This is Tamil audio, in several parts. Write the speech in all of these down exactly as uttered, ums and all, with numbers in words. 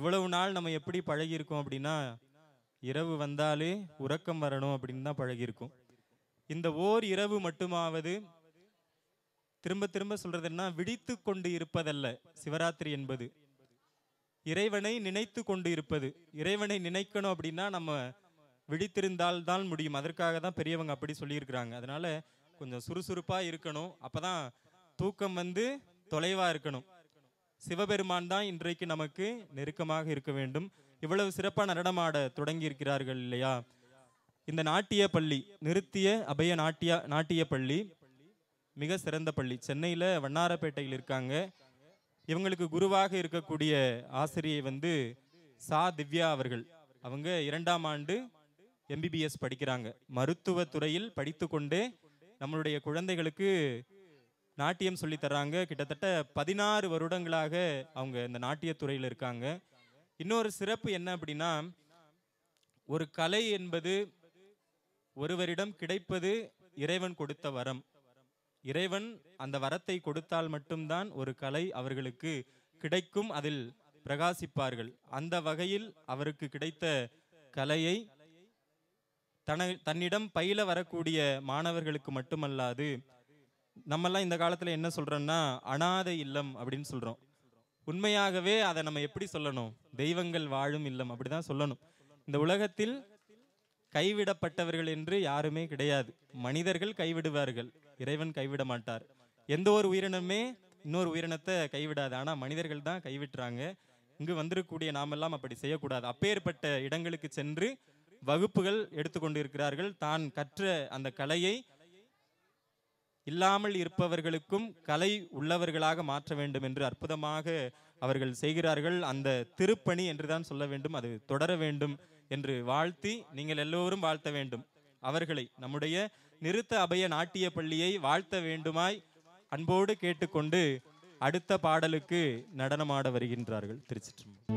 இவ்வளவு நாள் நம்ம எப்படி பழகியிருக்கோம் அப்படின்னா, இரவு வந்தாலே உறக்கம் வரணும் அப்படின்னு தான் பழகியிருக்கோம். இந்த ஓர் இரவு மட்டுமாவது திரும்ப திரும்ப சொல்றது என்ன, விழித்து கொண்டு இருப்பதல்ல சிவராத்திரி என்பது, இறைவனை நினைத்து கொண்டு இருப்பது. இறைவனை நினைக்கணும் அப்படின்னா நம்ம விழித்திருந்தால் தான் முடியும். அதற்காக தான் பெரியவங்க அப்படி சொல்லியிருக்கிறாங்க. அதனால கொஞ்சம் சுறுசுறுப்பா இருக்கணும். அப்பதான் தூக்கம் வந்து தொலைவா இருக்கணும். சிவபெருமான் தான் இன்றைக்கு நமக்கு நெருக்கமாக இருக்க வேண்டும். இவ்வளவு சிறப்பான நடனமாட தொடங்கி இருக்கிறார்கள் இல்லையா? இந்த நாட்டிய பள்ளி, நிறுத்திய அபய நாட்டிய நாட்டிய பள்ளி மிக சிறந்த பள்ளி. சென்னையில் வண்ணாரப்பேட்டையில் இருக்காங்க. இவங்களுக்கு குருவாக இருக்கக்கூடிய ஆசிரியை வந்து சா திவ்யா அவர்கள். அவங்க இரண்டாம் ஆண்டு எம்பிபிஎஸ் படிக்கிறாங்க. மருத்துவ துறையில் படித்து கொண்டே நம்மளுடைய குழந்தைகளுக்கு நாட்டியம் சொல்லி தர்றாங்க. கிட்டத்தட்ட பதினாறு வருடங்களாக அவங்க இந்த நாட்டியத்துறையில் இருக்காங்க. இன்னொரு சிறப்பு என்ன அப்படின்னா, ஒரு கலை என்பது ஒருவரிடம் கிடைப்பது இறைவன் கொடுத்த வரம். இறைவன் அந்த வரத்தை கொடுத்தால் மட்டும்தான் ஒரு கலை அவர்களுக்கு கிடைக்கும், அதில் பிரகாசிப்பார்கள். அந்த வகையில் அவருக்கு கிடைத்த கலையை தன தன்னிடம் பயில வரக்கூடிய மாணவர்களுக்கு மட்டுமல்லாது, நம்மெல்லாம் இந்த காலத்துல என்ன சொல்றோம்னா அனாதை இல்லம் அப்படின்னு சொல்றோம். உண்மையாகவே அதை நம்ம எப்படி சொல்லணும்? தெய்வங்கள் வாழும் இல்லம் அப்படிதான் சொல்லணும். இந்த உலகத்தில் கைவிடப்பட்டவர்கள் என்று யாருமே கிடையாது. மனிதர்கள் கைவிடுவார்கள், இறைவன் கைவிட மாட்டார். எந்த ஒரு உயிரினமே இன்னொரு உயிரினத்தை கைவிடாது. ஆனா மனிதர்கள் தான் கைவிட்டுறாங்க. இங்கு வந்திருக்கக்கூடிய நாமெல்லாம் அப்படி செய்யக்கூடாது. அப்பேற்பட்ட இடங்களுக்கு சென்று வகுப்புகள் எடுத்துக்கொண்டு இருக்கிறார்கள். தான் கற்ற அந்த கலையை இல்லாமல் இருப்பவர்களுக்கும் கலை உள்ளவர்களாக மாற்ற வேண்டும் என்று அற்புதமாக அவர்கள் செய்கிறார்கள். அந்த திருப்பணி என்றுதான் சொல்ல வேண்டும், அது தொடர வேண்டும் என்று வாழ்த்தி நீங்கள் எல்லோரும் வாழ்த்த வேண்டும். அவர்களை, நம்முடைய நிறுத்த அபய நாட்டிய பள்ளியை வாழ்த்த வேண்டுமாய் அன்போடு கேட்டுக்கொண்டு அடுத்த பாடலுக்கு நடனமாட வருகின்றார்கள். திருச்சிற்றம்பலம்.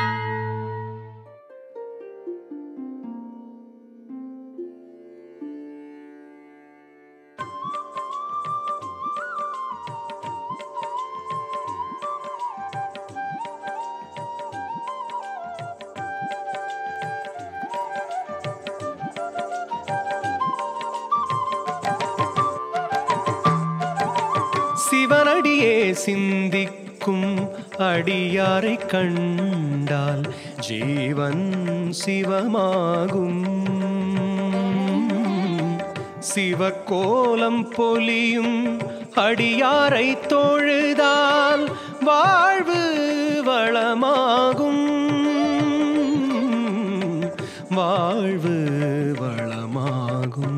சிவனடியே சிந்திக்கும் அடியாரை கண்டால் ஜீவன் சிவமாகும். சிவக்கோலம் பொலியும் அடியாரை தொழுதால் வாழ்வு வளமாகும். வாழ்வு வளமாகும்.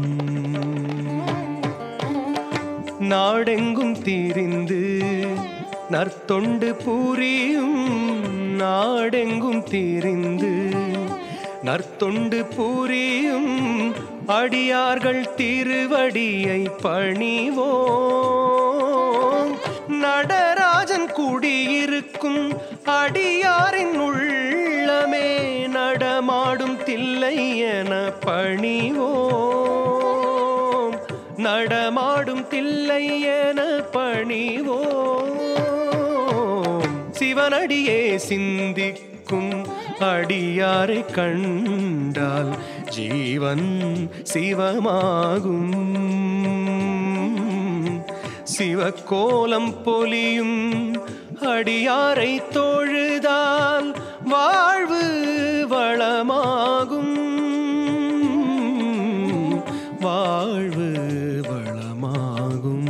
நாடெங்கும் திரிந்து நற்தொண்டு புரியும். நாடெங்கும் திரிந்து நற்தொண்டு புரியும் அடியார்கள் திருவடியை பணிவோம். நடராஜன் குடியிருக்கும் அடியாரின் உள்ளமே நடமாடும் தில்லை என பணிவோம். நடமாடும் தில்லை என பணிவோம். சிவனடியே சிந்திக்கும் அடியாரை கண்டால் ஜீவன் சிவமாகும். சிவக்கோலம் பொலியும் அடியாரை தொழுதால் வாழ்வு வளமாகும். வாழ்வு வளமாகும்.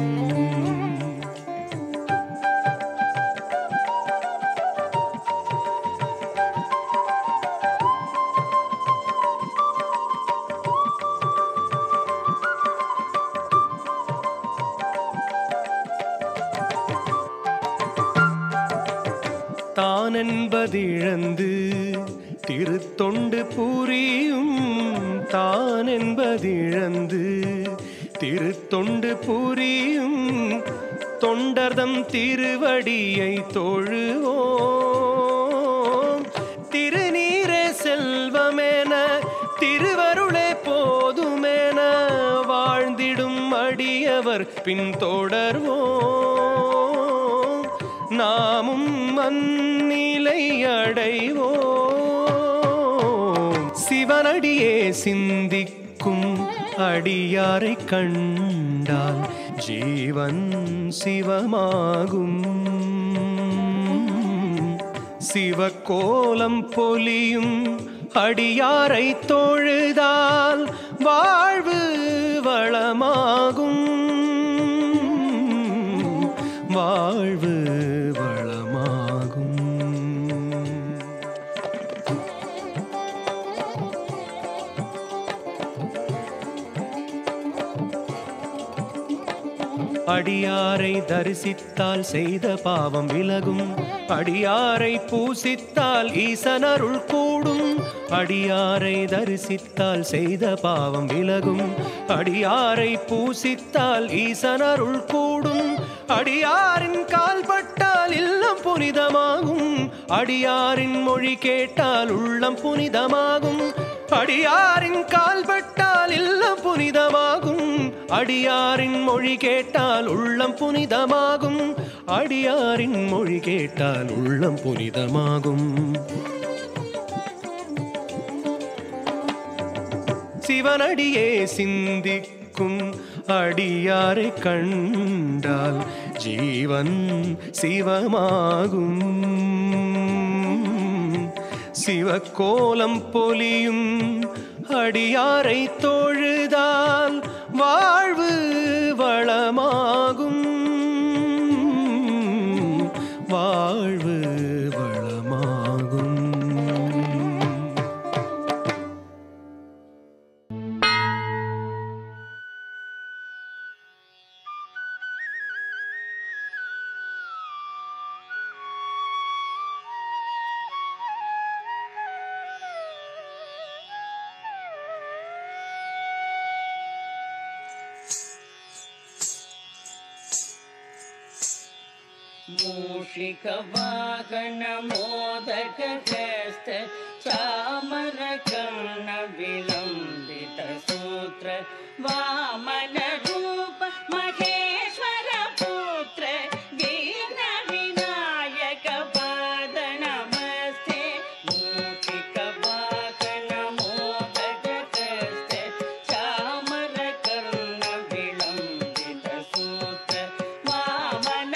தான் என்பதிழந்து திருத்தொண்டு புரியும். தான் என்பதிழந்து திருத்தொண்டு புரியும் தொண்டர்தம் திருவடியை தொழுவோம். திருநீரே செல்வமென திருவருளே போதுமென வாழ்ந்திடும் அடியவர் பின்தொடர்வோம். நாமும் மண்ணிலை அடைவோம். சிவனடியே சிந்திக்கும் அடியாரை கண்டால் ஜீவன் சிவமாகும். சிவக்கோலம் பொலியும் அடியாரை தொழுதால் வாழ்வு வளமாகும். வாழ்வு வளமாகும். அடியாரை தரிசித்தால் செய்த பாவம் விலகும். அடியாரை பூசித்தால் ஈசனருள் கூடும். அடியாரை தரிசித்தால் செய்த பாவம் விலகும். அடியாரை பூசித்தால் ஈசனருள் கூடும். அடியாரின் கால் பட்டால் இல்லம் புனிதமாகும். அடியாரின் மொழி கேட்டால் உள்ளம் புனிதமாகும். அடியாரின் கால் பட்டால் இல்லம் புனிதமாகும். அடியாரின் மொழி கேட்டால் உள்ளம் புனிதமாகும். அடியாரின் மொழி கேட்டால் உள்ளம் புனிதமாகும். சிவனடியே சிந்திக்கும் அடியாரை கண்டால் ஜீவன் சிவமாகும். சிவக்கோலம் பொலியும் அடியாரை தொழுதால் வாழ்வு வளமாகும். வாழ்வு வளமாகும். मूषिक वाहन मोदक हस्त चामर कर्ण विलंबित सूत्र वामन रूप महेश्वर पुत्र वीर विनायक पाद नमस्ते. मूषिक वाहन मोदक हस्त चामर कर्ण विलंबित सूत्र वामन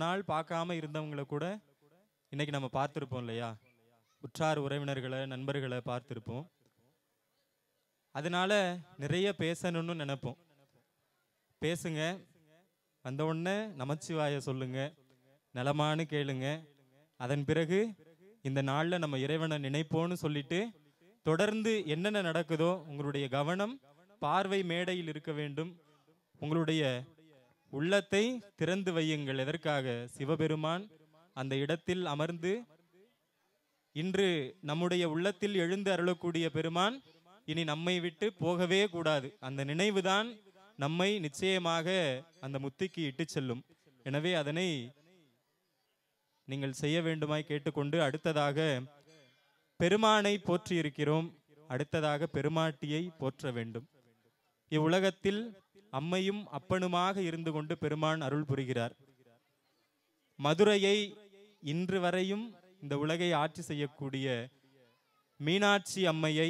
நாள் பார்க்காம இருந்தவங்களை கூட இன்னைக்கு நம்ம பார்த்துருப்போம் இல்லையா? உற்றார் உறவினர்களை, நண்பர்களை பார்த்துருப்போம். அதனால நிறைய பேசணும்னு நினைப்போம். பேசுங்க, வந்த உடனே நமச்சிவாய சொல்லுங்க, நலமானு கேளுங்க. அதன் பிறகு இந்த நாளில் நம்ம இறைவனை நினைப்போன்னு சொல்லிட்டு தொடர்ந்து என்னென்ன நடக்குதோ உங்களுடைய கவனம் பார்வை மேடையில் இருக்க வேண்டும். உங்களுடைய உள்ளத்தை திறந்து வையுங்கள். எதற்காக? சிவபெருமான் அந்த இடத்தில் அமர்ந்து இன்று நம்முடைய உள்ளத்தில் எழுந்து அருளக்கூடிய பெருமான் இனி நம்மை விட்டு போகவே கூடாது. அந்த நினைவுதான் நம்மை நிச்சயமாக அந்த முத்திக்கு இட்டு செல்லும். எனவே அதனை நீங்கள் செய்ய வேண்டுமாய் கேட்டுக்கொண்டு, அடுத்ததாக பெருமானை போற்றி இருக்கிறோம். அடுத்ததாக பெருமாட்டியை போற்ற வேண்டும். இவ்வுலகத்தில் அம்மையும் அப்பனுமாக இருந்து கொண்டு பெருமான் அருள் புரிகிறார். மதுரையை இன்று வரையும் இந்த உலகை ஆட்சி செய்யக்கூடிய மீனாட்சி அம்மையை,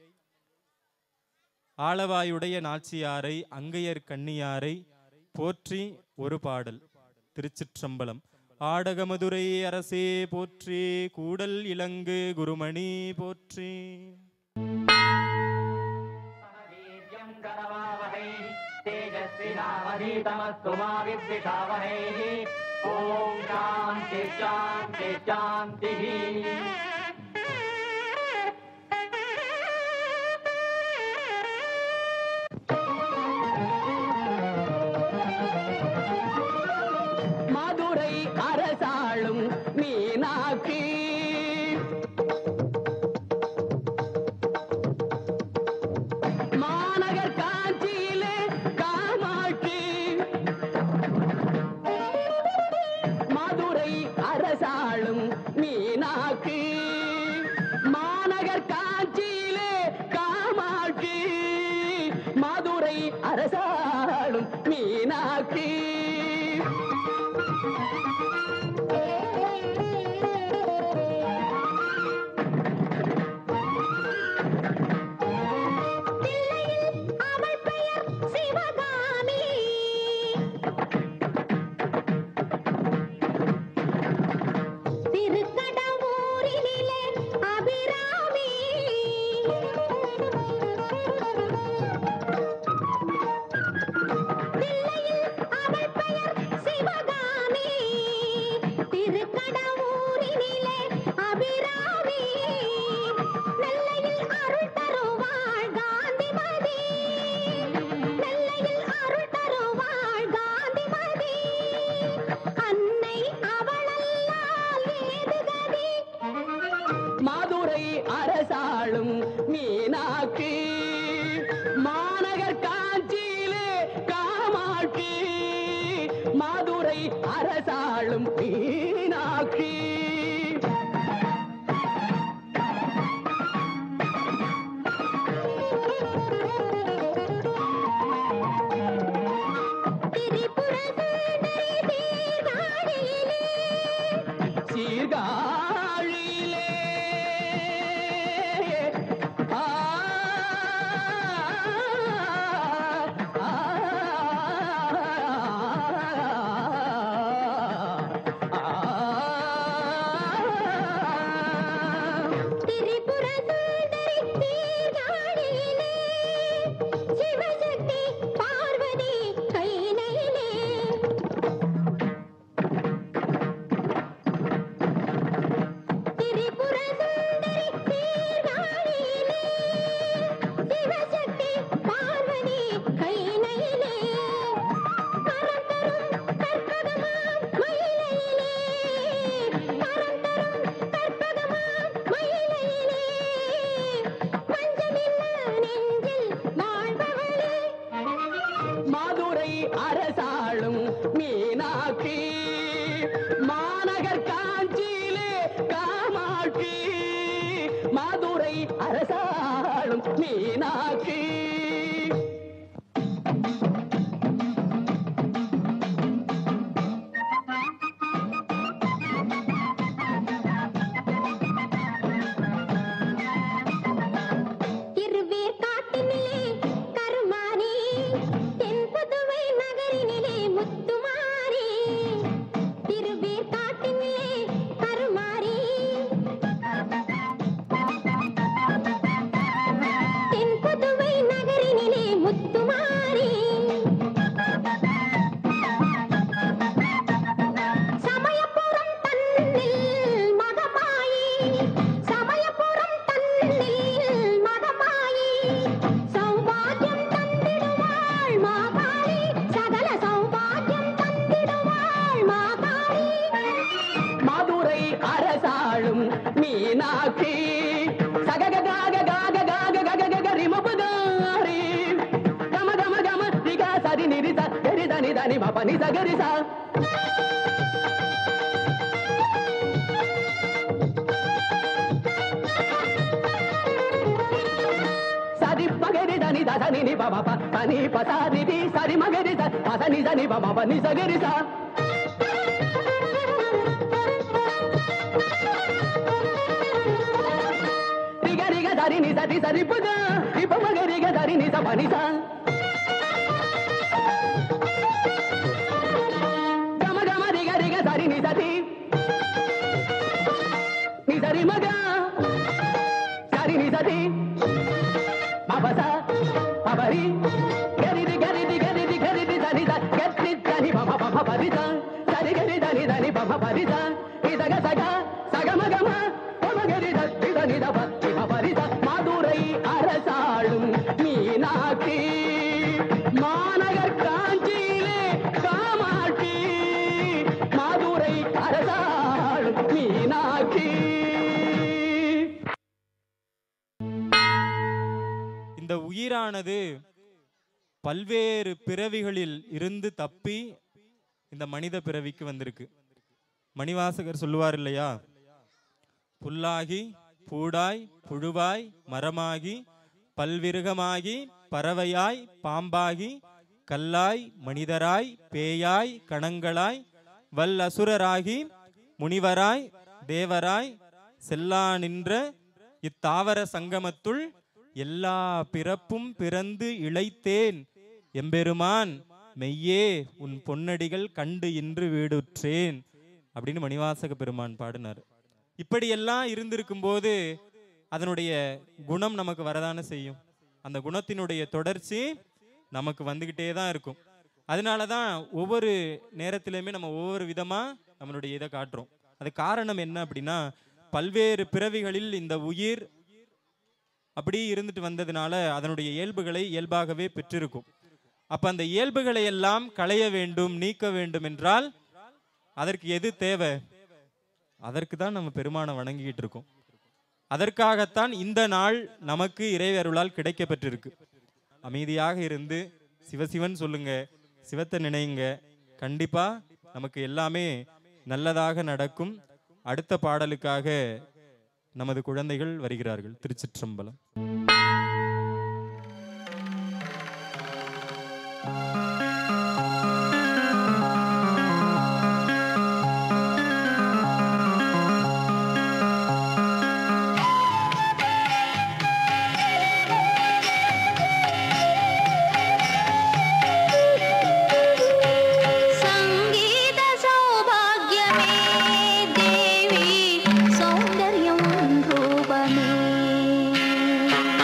ஆளவாயுடைய நாச்சியாரை, அங்கையர் கண்ணியாரை போற்றி ஒரு பாடல். திருச்சிற்றம்பலம். ஆடக மதுரை அரசே போற்றி, கூடல் இலங்கு குருமணி போற்றி. ஓம் சாந்தி சாந்தி சாந்தி. மதுரை அரசாளும் மீனாட்சி, மாநகர் காட்சியிலே காமாட்சி. மதுரை அரசாளும் மீனாட்சி, மாநகர் காட்சியிலே காமாட்சி. மதுரை அரசாளும் மீனாட்சி. மதுரை அரசாளும் மீனாட்சி, மாநகர் காட்சியிலே காமாட்சி. மதுரை அரசாளும் மீனாட்சி. சீர்காழியிலே ஆ மதுரை அரசாளும் மீனாட்சி, மாநகர் காட்சியிலே காமாட்சி. மதுரை அரசாளும் மீனாட்சி. திரு மதுரை அரசாளும் மீனாட்சி சகக காக காக காக கக கக ரிமபகாரி கம கம கம திகா சரி நிரிச கரி தனி தனி மபனி சகரிசா சரி பகரி தனி தனி நி பப ப தனி பசாரி தி சரி மகரி ச பசனி தனி பப பனி சகரிசா Dari ni sa di sa di puga, ipa magari ga dari ni sa panisa. Gama gama di ga di ga dari ni sa di, ni dari maga, dari ni sa di. Mabasa, mabari, gari di gari di gari di gari di dari sa, gari dari mama mama parisa, dari gari dari dari mama parisa. Isa ga saga, saga maga ma, mama gari dari dari da pa. Madurai அரசாளும் மீனாட்சி மாநகர் காஞ்சியிலே காமாட்சி மதுரை அரசாளும் மீனாட்சி. இந்த உயிரானது பல்வேறு பிறவிகளில் இருந்து தப்பி இந்த மனித பிறவிக்கு வந்திருக்கு. மணிவாசகர் சொல்லுவார் இல்லையா, புல்லாகி பூடாய் புழுவாய் மரமாகி பல்விருகமாகி பறவையாய் பாம்பாகி கல்லாய் மனிதராய் பேயாய் கணங்களாய் வல் அசுரராகி முனிவராய் தேவராய் செல்லா நின்ற இத்தாவர சங்கமத்துள் எல்லா பிறப்பும் பிறந்து இளைத்தேன் எம்பெருமான் மெய்யே உன் பொன்னடிகள் கண்டு இன்று வீடுற்றேன் அப்படின்னு மணிவாசக பெருமான் பாடினார். இப்படியெல்லாம் இருந்திருக்கும் போது அதனுடைய குணம் நமக்கு வரதானே செய்யும். அந்த குணத்தினுடைய தொடர்ச்சி நமக்கு வந்துகிட்டே தான் இருக்கும். அதனால தான் ஒவ்வொரு நேரத்திலையுமே நம்ம ஒவ்வொரு விதமா நம்மளுடைய இதை காட்டுறோம். அது காரணம் என்ன அப்படின்னா, பல்வேறு பிறவிகளில் இந்த உயிர் அப்படி இருந்துட்டு வந்ததுனால அதனுடைய இயல்புகளை இயல்பாகவே பெற்றிருக்கும். அப்ப அந்த இயல்புகளை எல்லாம் களைய வேண்டும், நீக்க வேண்டும் என்றால் அதற்கு எது தேவை? அதற்கு தான் நம்ம பெருமானை வணங்கிட்டு இருக்கோம். அதற்காகத்தான் இந்த நாள் நமக்கு இறைவருளால் கிடைக்க பெற்றிருக்கு. அமைதியாக இருந்து சிவசிவன் சொல்லுங்க, சிவத்தை நினைங்க, கண்டிப்பா நமக்கு எல்லாமே நல்லதாக நடக்கும். அடுத்த பாடலுக்காக நமது குழந்தைகள் வருகிறார்கள். திருச்சிற்றம்பலம். சௌந்தர்யம் ரூபமே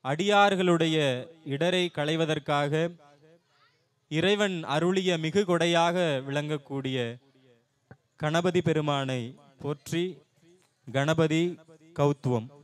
அடியார்களுடைய இடரை களைவதற்காக இறைவன் அருளிய மிகு கொடையாக விளங்கக்கூடிய கணபதி பெருமானை போற்றி கணபதி கௌத்துவம்.